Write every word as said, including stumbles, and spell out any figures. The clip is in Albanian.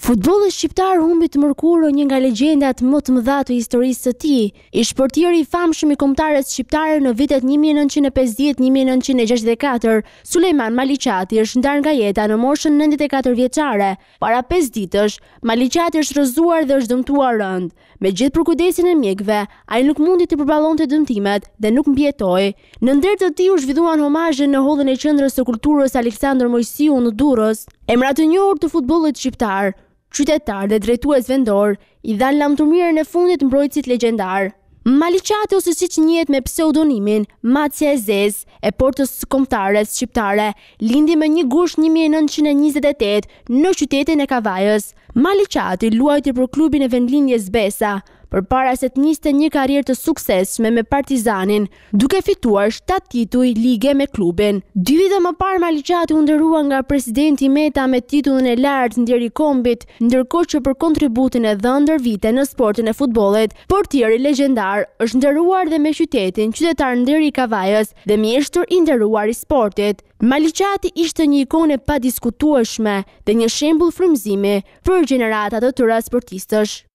Futbolli shqiptar humbi të mërkurë një nga legjendat më të mëdha të historisë së tij. Ish portieri i famshëm i kombëtarës shqiptare në vitet një mijë e nëntëqind e pesëdhjetë - një mijë e nëntëqind e gjashtëdhjetë e katër, Sulejman Maliqati është ndarë nga jeta në moshën nëntëdhjetë e katër vjeçare. Para pesë ditësh, Maliqati është rrëzuar dhe është dëmtuar rënd. Me gjithë përkujdesin e mjekëve, ai nuk mundi të përballonte dëmtimet dhe nuk mbijetoi. Në nder të tij u zhvilluan homazhe në hollën e Qendrës së Kulturës Aleksandër Mojsiu në Durrës. Emrat e njohur të futbollit shqiptar, qytetar dhe drejtues vendor, i dhanë lavdëmirën e fundit mbrojtësit legjendar. Maliqati, ose siç njihet me pseudonimin Macja e Zez, e portës kombëtares shqiptare, lindi me një gusht një mijë e nëntëqind e njëzet e tetë në qytetin e Kavajës. Maliqati luajti për klubin e vendlindjes Besa, përpara se të niste një karrierë të suksesshme me Partizanin, duke fituar shtatë tituj lige me klubin. Dy vite më parë, Maliqati u nderua nga presidenti Meta me titullin e lartë Ndjer i kombit, ndërkohë që për kontributin e dhënë ndër vite në sportin e futbollit, portieri legjendar është nderuar dhe me qytetin qytetar Nderi i Kavajës dhe mjeshtër i nderuar i sportit. Maliqati ishte një ikonë e padiskutueshme dhe një shembull frymëzimi për gjenerata të tëra sportistësh.